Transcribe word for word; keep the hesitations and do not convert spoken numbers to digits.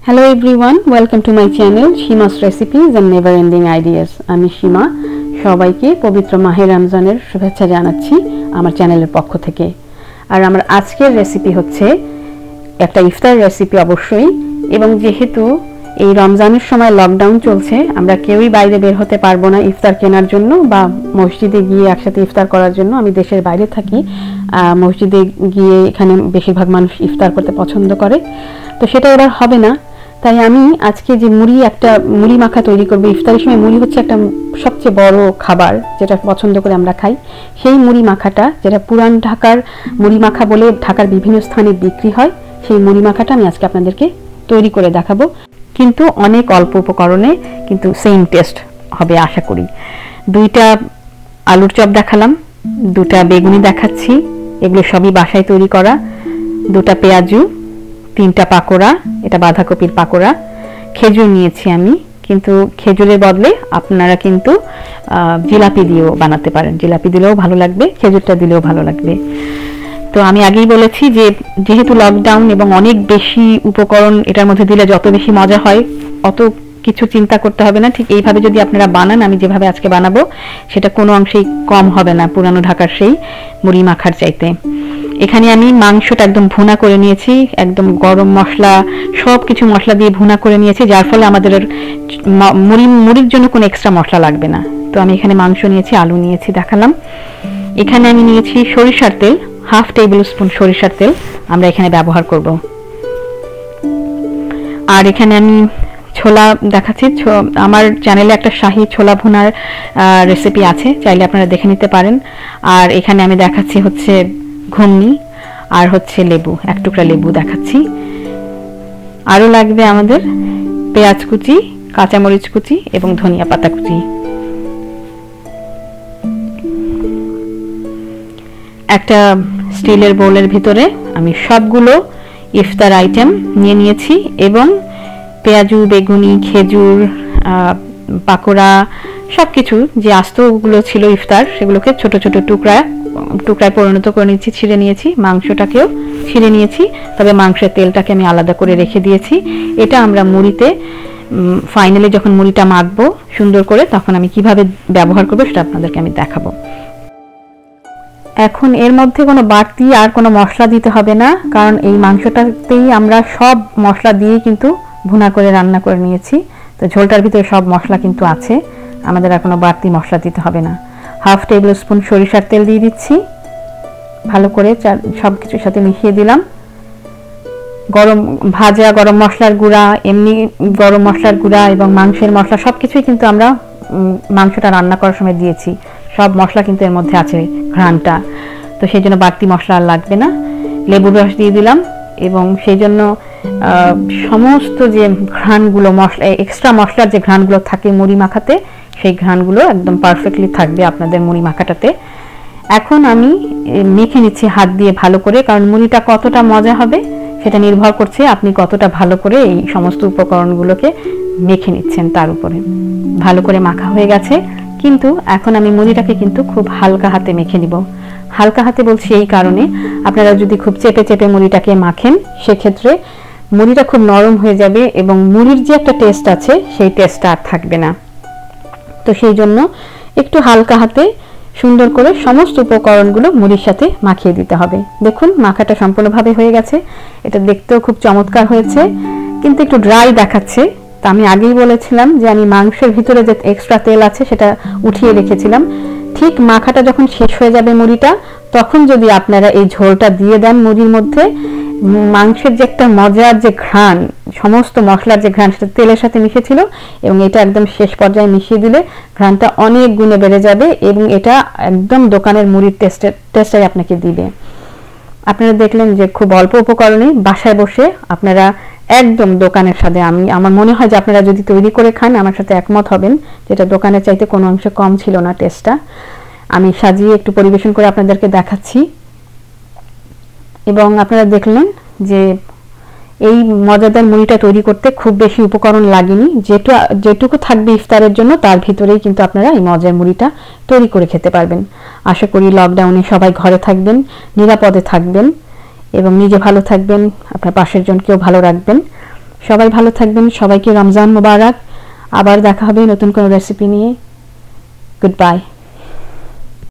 Hello everyone, welcome to my channel Shima's Recipes and Never Ending Ideas. আমি সীমা সবাইকে পবিত্র মাহে রমজানের শুভেচ্ছা জানাচ্ছি আমার চ্যানেলের পক্ষ থেকে। আর আমার আজকের রেসিপি হচ্ছে একটা ইফতার রেসিপি অবশ্যই, এবং যেহেতু এই রমজানের সময় লকডাউন চলছে, আমরা কেউই বাইরে বের হতে পারবো না ইফতার কেনার জন্য বা মসজিদে গিয়ে একসাথে ইফতার করার জন্য। আমি দেশের বাইরে থাকি, মসজিদে গিয়ে এখানে বেশিরভাগ মানুষ ইফতার করতে পছন্দ করে, তো সেটা এবার হবে না। তাই আমি আজকে যে মুড়ি একটা মুড়ি মাখা তৈরি করব। ইফতারের সময় মুড়ি হচ্ছে একটা সবচেয়ে বড় খাবার যেটা পছন্দ করে আমরা খাই। সেই মুড়ি মাখাটা, যেটা পুরান ঢাকার মুড়ি মাখা বলে ঢাকার বিভিন্ন স্থানে বিক্রি হয়, সেই মুড়ি মাখাটা আমি আজকে আপনাদেরকে তৈরি করে দেখাবো, কিন্তু অনেক অল্প উপকরণে কিন্তু সেম টেস্ট হবে আশা করি। দুইটা আলুর চপ দেখালাম, দুটা বেগুনি দেখাচ্ছি, এগুলো সবই বাসায় তৈরি করা। দুটা পেঁয়াজু, তিনটা পাকোড়া, এটা বাঁধাকপির পাকোড়া। খেজুর নিয়েছি আমি, কিন্তু খেজুরের বদলে আপনারা কিন্তু জিলাপি দিয়েও বানাতে পারেন। জিলাপি দিলেও ভালো লাগবে, খেজুরটা দিলেও ভালো লাগবে। তো আমি আগেই বলেছি যে যেহেতু লকডাউন এবং অনেক বেশি উপকরণ এটার মধ্যে দিলে যত বেশি মজা হয়, অত কিছু চিন্তা করতে হবে না। ঠিক এইভাবে যদি আপনারা বানান, আমি যেভাবে আজকে বানাবো, সেটা কোনো অংশেই কম হবে না পুরানো ঢাকার সেই মুড়ি মাখার চাইতে। এখানে আমি মাংসটা একদম ভুনা করে নিয়েছি, একদম গরম মশলা সব কিছু মশলা দিয়ে ভুনা করে নিয়েছি, যার ফলে আমাদের মুড়ি মুড়ির জন্য কোনো এক্সট্রা মশলা লাগবে না। তো আমি এখানে মাংস নিয়েছি, আলু নিয়েছি দেখালাম। এখানে আমি নিয়েছি সরিষার তেল, হাফ টেবিল স্পুন সরিষার তেল আমরা এখানে ব্যবহার করব। আর এখানে আমি ছোলা দেখাচ্ছি। আমার চ্যানেলে একটা শাহী ছোলা ভুনার রেসিপি আছে, চাইলে আপনারা দেখে নিতে পারেন। আর এখানে আমি দেখাচ্ছি হচ্ছে ঘুগনি, আর হচ্ছে লেবু, এক টুকরা লেবু দেখাচ্ছি। আরও লাগবে আমাদের পেঁয়াজ কুচি, কাঁচামরিচ কুচি এবং ধনিয়া পাতা কুচি। একটা স্টিলের বোলের ভিতরে আমি সবগুলো ইফতার আইটেম নিয়ে নিয়েছি, এবং পেঁয়াজু, বেগুনি, খেজুর, পাকোড়া সব কিছু যে আস্তগুলো ছিল ইফতার, সেগুলোকে ছোট ছোট টুকরা টুকরায় পরিণত করে নিয়েছি, ছিঁড়ে নিয়েছি। মাংসটাকেও ছিঁড়ে নিয়েছি, তবে মাংসের তেলটাকে আমি আলাদা করে রেখে দিয়েছি। এটা আমরা মুড়িতে ফাইনালি যখন মুড়িটা মাখবো সুন্দর করে, তখন আমি কিভাবে ব্যবহার করবো সেটা আপনাদেরকে আমি দেখাবো। এখন এর মধ্যে কোনো বাড়তি আর কোনো মশলা দিতে হবে না, কারণ এই মাংসটাতেই আমরা সব মশলা দিয়ে কিন্তু ভুনা করে রান্না করে নিয়েছি। তো ঝোলটার ভিতরে সব মশলা কিন্তু আছে, আমাদের আর কোনো বাড়তি মশলা দিতে হবে না। হাফ টেবিল স্পুন সরিষার তেল দিয়ে দিচ্ছি, ভালো করে সব কিছুর সাথে মিশিয়ে দিলাম। গরম ভাজা গরম মশলার গুঁড়া, এমনি গরম মশলার গুঁড়া এবং মাংসের মশলা সব কিছুই কিন্তু আমরা মাংসটা রান্না করার সময় দিয়েছি। সব মশলা কিন্তু এর মধ্যে আছে, ঘ্রাণটা, তো সেই জন্য বাড়তি মশলা আর লাগবে না। লেবুর রস দিয়ে দিলাম, এবং সেই জন্য সমস্ত যে ঘ্রাণগুলো, মশলা এক্সট্রা মশলার যে ঘ্রাণগুলো থাকে মুড়ি মাখাতে, সেই ঘ্রাণগুলো একদম পারফেক্টলি থাকবে আপনাদের মুড়ি মাখাটাতে। এখন আমি মেখে নিচ্ছি হাত দিয়ে ভালো করে, কারণ মুড়িটা কতটা মজা হবে সেটা নির্ভর করছে আপনি কতটা ভালো করে এই সমস্ত উপকরণগুলোকে মেখে নিচ্ছেন তার উপরে। ভালো করে মাখা হয়ে গেছে, কিন্তু এখন আমি মুড়িটাকে কিন্তু খুব হালকা হাতে মেখে নিব। হালকা হাতে বলছি এই কারণে, আপনারা যদি খুব চেপে চেপে মুড়িটাকে মাখেন, সেক্ষেত্রে মুড়িটা খুব নরম হয়ে যাবে এবং মুড়ির যে একটা টেস্ট আছে সেই টেস্টটা আর থাকবে না। তো সেই জন্য একটু হালকা হাতে সুন্দর করে সমস্ত উপকরণগুলো মুড়ির সাথে মাখিয়ে দিতে হবে। দেখুন মাখাটা সম্পূর্ণভাবে হয়ে গেছে, এটা দেখতেও খুব চমৎকার হয়েছে, কিন্তু একটু ড্রাই দেখাচ্ছে। তা আমি আগেই বলেছিলাম যে আমি মাংসের ভিতরে যে এক্সট্রা তেল আছে সেটা উঠিয়ে রেখেছিলাম। ঠিক মাখাটা যখন শেষ হয়ে যাবে মুড়িটা, তখন যদি আপনারা এই ঝোলটা দিয়ে দেন মুড়ির মধ্যে, মাংসের যে একটা মজার যে ঘ্রাণ, সমস্ত মশলার যে ঘ্রাণ সেটা তেলের সাথে মিশেছিল, এবং এটা একদম শেষ পর্যায়ে মিশিয়ে দিলে ঘ্রাণটা অনেক গুণে বেড়ে যাবে, এবং এটা একদম দোকানের মুড়ির টেস্টের টেস্টাই আপনাকে দিবে। আপনারা দেখলেন যে খুব অল্প উপকরণে বাসায় বসে আপনারা একদম দোকানের সাথে, আমি আমার মনে হয় যে আপনারা যদি তৈরি করে খান আমার সাথে একমত হবেন, যেটা দোকানের চাইতে কোনো অংশে কম ছিল না টেস্টটা। আমি সাজিয়ে একটু পরিবেশন করে আপনাদেরকে দেখাচ্ছি, এবং আপনারা দেখলেন যে এই মজাদার মুড়িটা তৈরি করতে খুব বেশি উপকরণ লাগেনি। যেটু যেটুকু থাকবে ইফতারের জন্য তার ভিতরেই কিন্তু আপনারা এই মজার মুড়িটা তৈরি করে খেতে পারবেন। আশা করি লকডাউনে সবাই ঘরে থাকবেন, নিরাপদে থাকবেন, এবং নিজে ভালো থাকবেন, আপনার পাশের জনকেও ভালো রাখবেন। সবাই ভালো থাকবেন, সবাইকে রমজান মোবারক। আবার দেখা হবে নতুন কোনো রেসিপি নিয়ে। Good by.